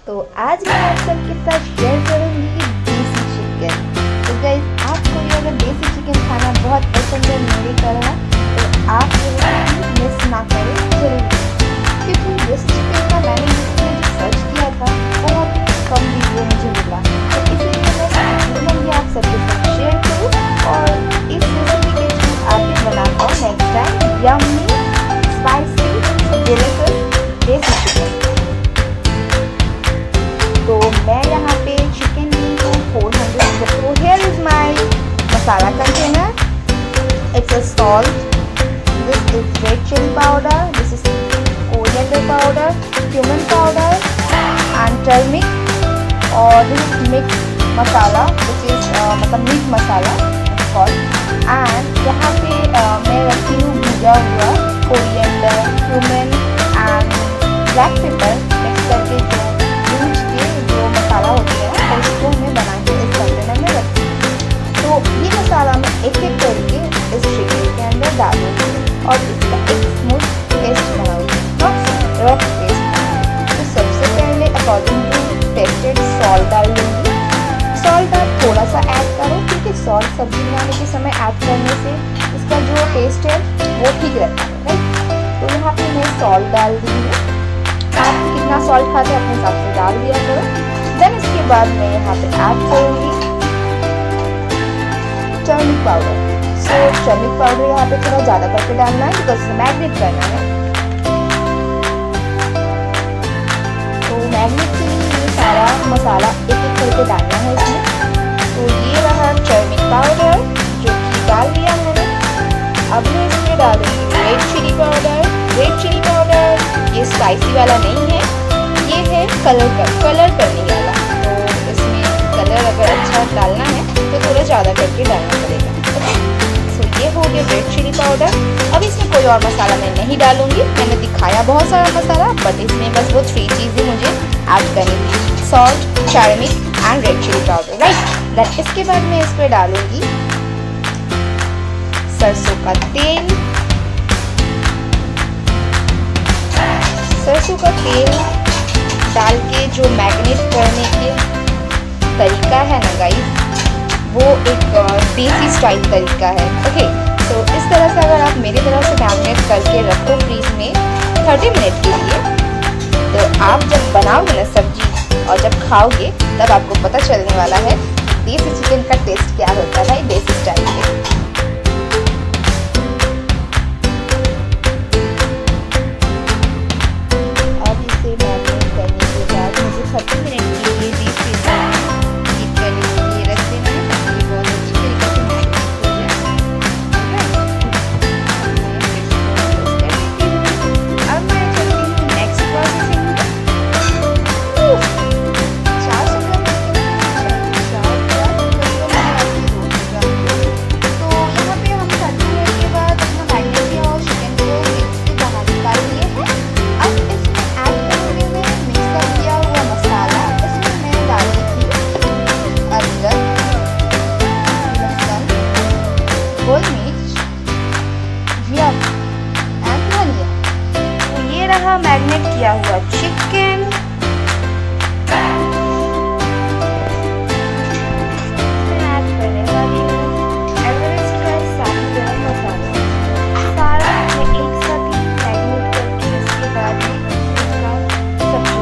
तो आज मैं आप सबके साथ शेयर करूंगी देसी चिकन। तो गाइस, आपको ये अगर देसी चिकन खाना बहुत पसंद है मेरी तरह, तो आप ये रेसिपी मिस ना करें जरूर, क्योंकि देसी चिकन का मैंने यूट्यूब में सर्च किया था, बहुत कम वीडियो मुझे मिला, तो इसलिए मैं सोचूंगी आप सबके साथ शेयर करूँ और इस रेसिपी के थ्रू आप भी बना पाओ next time yummy spicy delicious desi chicken. तो मैं यहाँ पे चिकन ली हूँ 400। तो here is my masala container. It's a salt. This is red chili powder. This is coriander powder, cumin powder, and turmeric. और this is mixed masala, which is मतलब meat masala it's called. And यहाँ पे मैं रखी हूँ भुजा हुआ coriander, cumin and black pepper mix करके जो मसाला होती है और इसको मैं बना के इस कंटेनर में रखती हूँ। तो ये मसाला मैं एक एक करके इस चिकन के अंदर डालूंगी और इसका एक स्मूथ पेस्ट बनाऊंगी, नॉट रफ पेस्ट। तो सबसे पहले अकॉर्डिंग टू टेस्टेड सॉल्ट डाल लूँगी। सॉल्ट आप थोड़ा सा ऐड करो, क्योंकि सॉल्ट सब्जी बनाने के समय ऐड करने से इसका जो टेस्ट है वो ठीक रहता है, राइट। तो यहाँ पे मैं सॉल्ट डाल दी हूँ। आप कितना सॉल्ट खाते हैं अपने हिसाब से डाल दिया करो। देन इसके बाद मैं यहाँ पे ऐड करूँगी turmeric powder. So turmeric powder यहाँ पे थोड़ा ज़्यादा करके डालना है, बिकॉज मैरिनेट करना है। तो मैरिनेट के लिए ये सारा मसाला एक एक करके डालना है इसमें। तो ये रहा टर्मरिक पाउडर जो कि डाल दिया मैंने। अब मैं इसमें डालूंगी red chilli powder. Red chilli powder ये स्पाइसी वाला नहीं है, ये है कलर करने वाला। तो इसमें कलर अगर अच्छा डालना है तो थोड़ा ज़्यादा करके डालना पड़ेगा, ओके। सो ये हो गया रेड चिली पाउडर। अब इसमें कोई और मसाला मैं नहीं डालूंगी। मैंने दिखाया बहुत सारा मसाला, बट इसमें बस वो 3 चीज़ें मुझे ऐड करनी थी, salt, turmeric and red chilli powder, right. Then इसके बाद मैं इस पर डालूंगी सरसों का तेल। सरसों का तेल डाल के जो मैरिनेट करने के तरीका है ना गाइस, वो एक देसी स्टाइल तरीका है, ओके। तो इस तरह से अगर आप मेरी तरह से मैरिनेट करके रखो फ्रीज में 30 मिनट के लिए, तो आप जब बनाओगे ना सब्जी और जब खाओगे तब आपको पता चलने वाला है देसी चिकन का टेस्ट क्या होता है देसी स्टाइल में। मैरिनेट किया हुआ चिकन, ऐड करने वाली हूँ एवरेस्ट का साबुत गरम मसाला। सारा मैं एक साथ ही मैरिनेट करके इसके बाद इसका सब्जी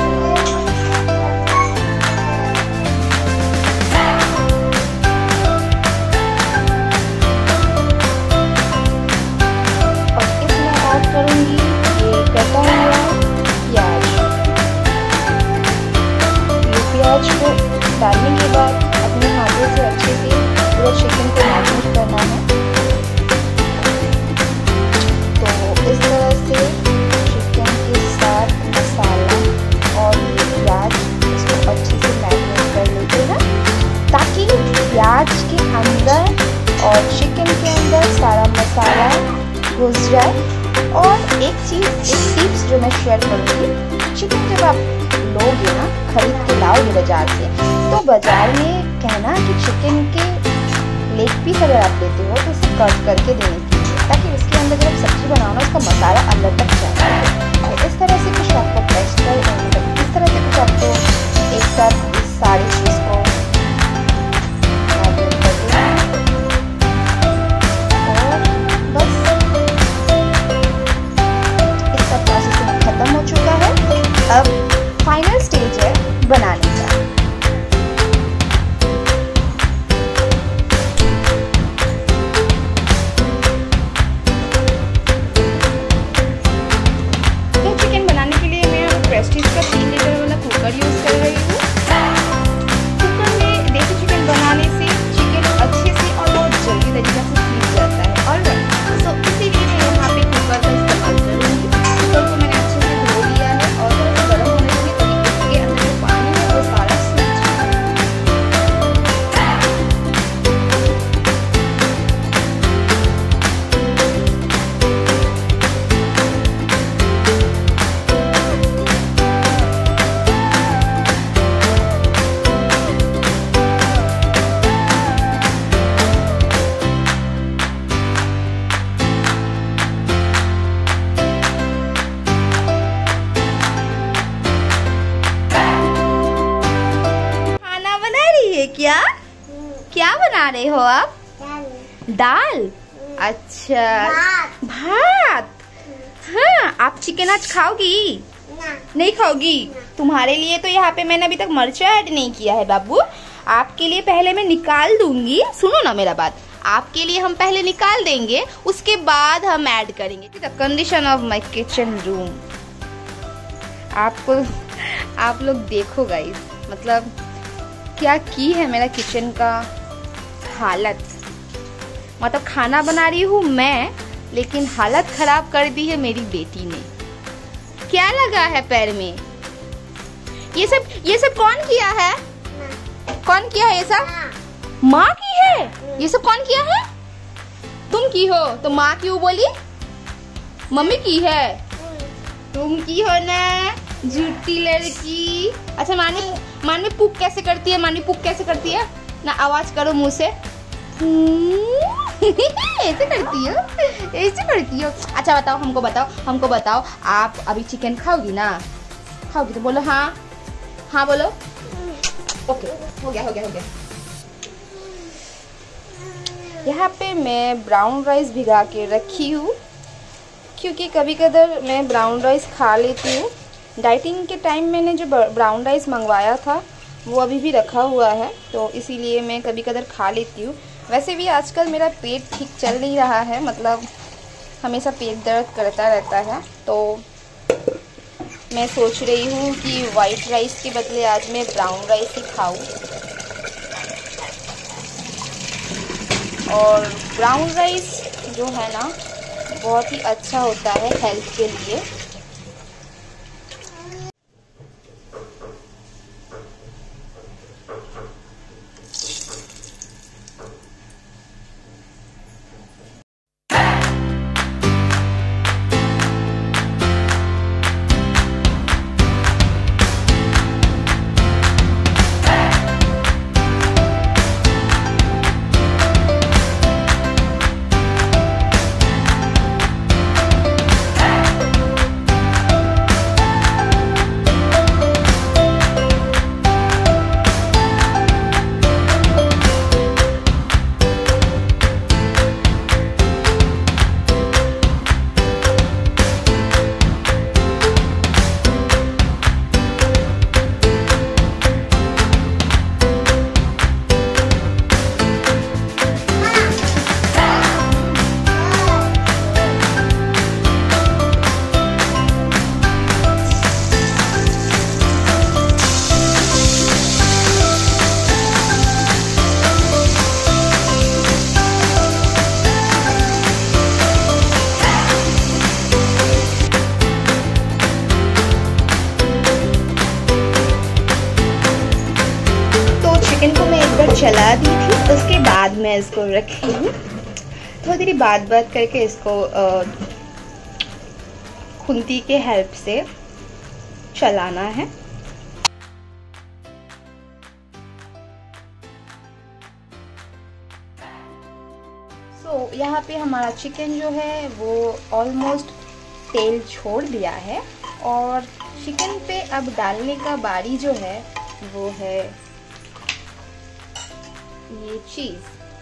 और इसमें ऐड करूँगी ये कटा हुआ प्याज को डालने के बाद अपने हाथों से अच्छे से पूरा चिकन को मैरिनेट करना है। तो इस तरह से चिकन के साथ मसाला और प्याज इसको अच्छे से मैरिनेट कर लेते हैं, ताकि प्याज के अंदर और चिकन के अंदर सारा मसाला घुस जाए। और एक टिप्स जो मैं शेयर करूँगी, चिकन जब आप लोगे ना, खरीद के लाओगे बाजार से, तो बाजार में कहना कि चिकन के लेग पीस अगर आप लेते हो तो उसे कट करके देने के लिए, ताकि उसके अंदर जब सब्जी बनाओ ना उसका मसाला अंदर तक जाए। तो इस तरह से कुछ आपको पेस्ट कर, इस तरह से कुछ आपको बनाने का। तो चिकन बनाने के लिए मैं प्रेस्टीज का 3 लीटर वाला कुकर यूज कर रही हूँ। कुकर में देसी चिकन बनाने से चिकन अच्छे से और बहुत जल्दी तरीके से सीख जाता है। और तो इसीलिए मैं यहाँ पे कुकर का इस्तेमाल कर रही हूँ। कुकर को मैंने अच्छे से धो लिया है और गर्म होने के लिए इसके अंदर जो पानी है वो सारा सूख जाए। क्या क्या बना रहे हो आप? दाल। अच्छा, भात। हाँ, आप चिकन आज खाओगी? नहीं खाओगी? तुम्हारे लिए तो यहाँ पे मैंने अभी तक मिर्चा ऐड नहीं किया है बाबू। आपके लिए पहले मैं निकाल दूंगी। सुनो ना मेरा बात, आपके लिए हम पहले निकाल देंगे, उसके बाद हम ऐड करेंगे। The condition of my kitchen room आपको आप लोग देखो गाइस, मतलब क्या की है मेरा किचन का हालत। मतलब खाना बना रही हूँ मैं, लेकिन हालत खराब कर दी है मेरी बेटी ने। क्या लगा है पैर में? ये सब कौन किया है? कौन किया है ये सब? माँ की है। ये सब कौन किया है? तुम की हो तो माँ क्यों बोली? मम्मी की है। तुम की हो ना, झूठी लड़की। अच्छा, मानी पुक कैसे करती है? मानी पुक कैसे करती है ना? आवाज करो मुंह से। ऐसे करती हो, ऐसे करती हो। अच्छा बताओ, हमको बताओ आप अभी चिकन खाओगी ना? खाओगी तो बोलो हाँ। हाँ बोलो। ओके, हो गया। यहाँ पे मैं ब्राउन राइस भिगा के रखी हूँ, क्योंकि कभी कदर मैं ब्राउन राइस खा लेती हूँ। डाइटिंग के टाइम मैंने जो ब्राउन राइस मंगवाया था वो अभी भी रखा हुआ है, तो इसीलिए मैं कभी कदर खा लेती हूँ। वैसे भी आजकल मेरा पेट ठीक चल नहीं रहा है, मतलब हमेशा पेट दर्द करता रहता है, तो मैं सोच रही हूँ कि वाइट राइस के बदले आज मैं ब्राउन राइस ही खाऊँ। और ब्राउन राइस जो है ना, बहुत ही अच्छा होता है हेल्थ के लिए। चला दी थी, उसके बाद मैं इसको रखी हूँ। थोड़ी देर बात करके इसको खुंती के हेल्प से चलाना है। यहाँ पे हमारा चिकन जो है वो ऑलमोस्ट तेल छोड़ दिया है, और चिकन पे अब डालने का बारी जो है वो है ये चीज़।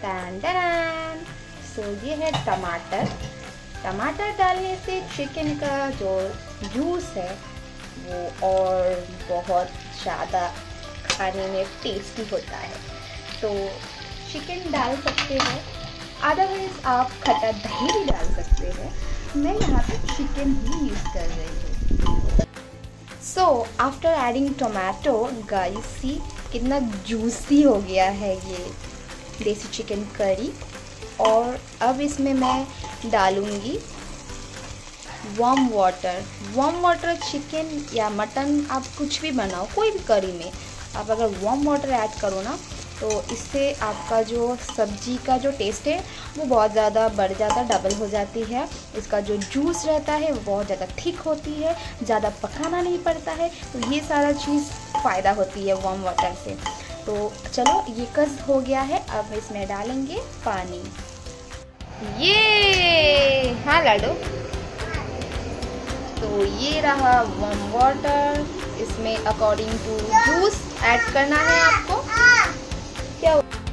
ये है टमाटर। टमाटर डालने से चिकन का जो जूस है वो और बहुत ज़्यादा खाने में टेस्टी होता है। तो चिकन डाल सकते हैं, अदरवाइज आप खट्टा दही भी डाल सकते हैं। मैं यहाँ पे चिकन ही यूज़ कर रही हूँ। So after adding tomato guys, see कितना जूसी हो गया है ये देसी चिकन करी। और अब इसमें मैं डालूँगी वार्म वाटर। चिकन या मटन आप कुछ भी बनाओ, कोई भी करी में आप अगर वार्म वाटर ऐड करो ना, तो इससे आपका जो सब्जी का जो टेस्ट है वो बहुत ज़्यादा बढ़ जाता, डबल हो जाती है। इसका जो जूस रहता है वो बहुत ज़्यादा थिक होती है, ज़्यादा पकाना नहीं पड़ता है। तो ये सारा चीज़ फ़ायदा होती है वार्म वाटर से। तो चलो ये कस हो गया है, अब इसमें डालेंगे पानी। ये हाँ लाडो, तो ये रहा वार्म वाटर। इसमें अकॉर्डिंग टू जूस ऐड करना है आपको। क्या